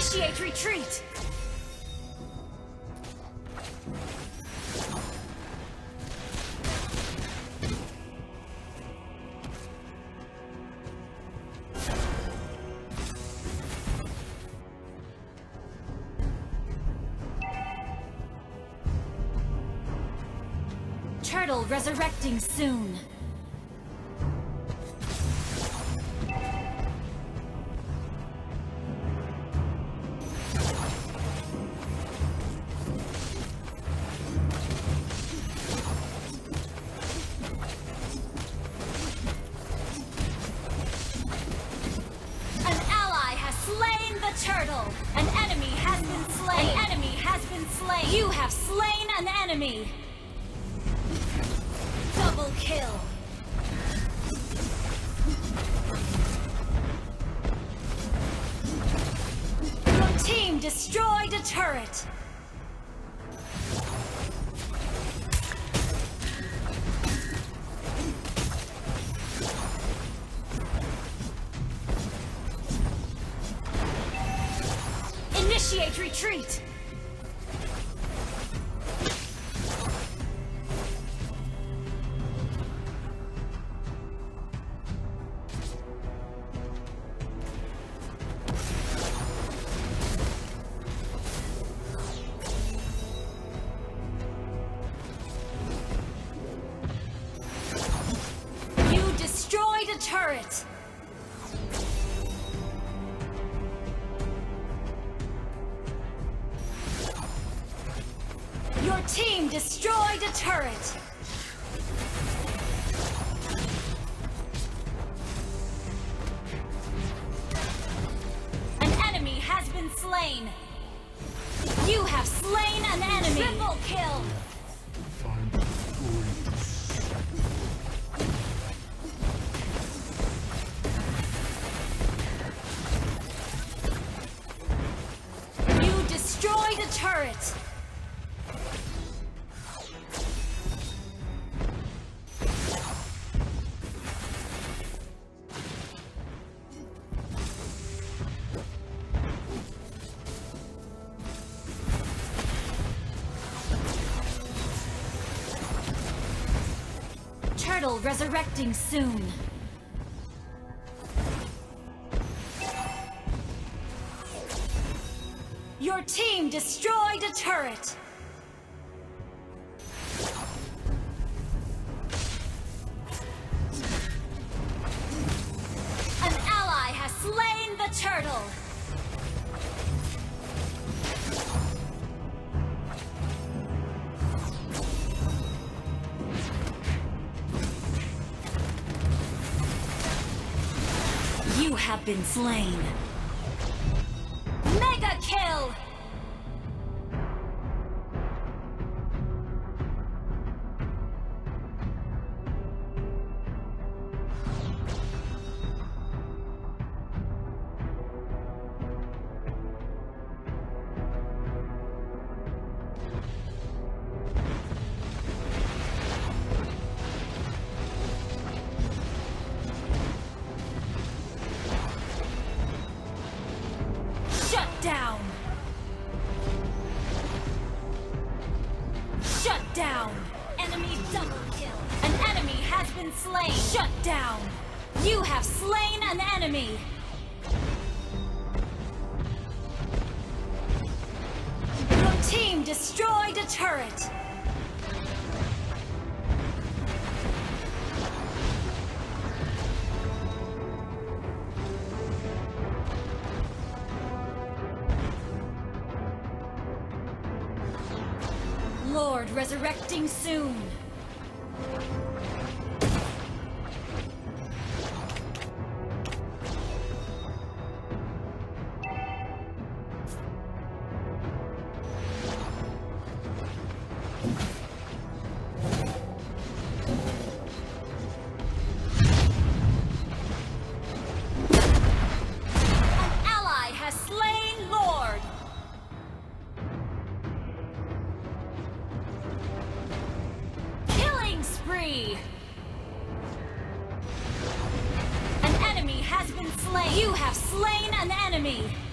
Initiate retreat! Turtle resurrecting soon. Turtle! An enemy has been slain! An enemy has been slain! You have slain an enemy! Double kill! Your team destroyed a turret! Initiate retreat! You destroyed a turret! Your team destroyed a turret! An enemy has been slain! You have slain an enemy! Triple kill! You destroyed a turret! Turtle resurrecting soon. Your team destroyed a turret. An ally has slain the turtle. You have been slain. Mega kill! Down! Shut down! Enemy double kill! An enemy has been slain! Shut down! You have slain an enemy! Your team destroyed a turret! Lord resurrecting soon. An ally has slain Lord. Spree. An enemy has been slain. You have slain an enemy.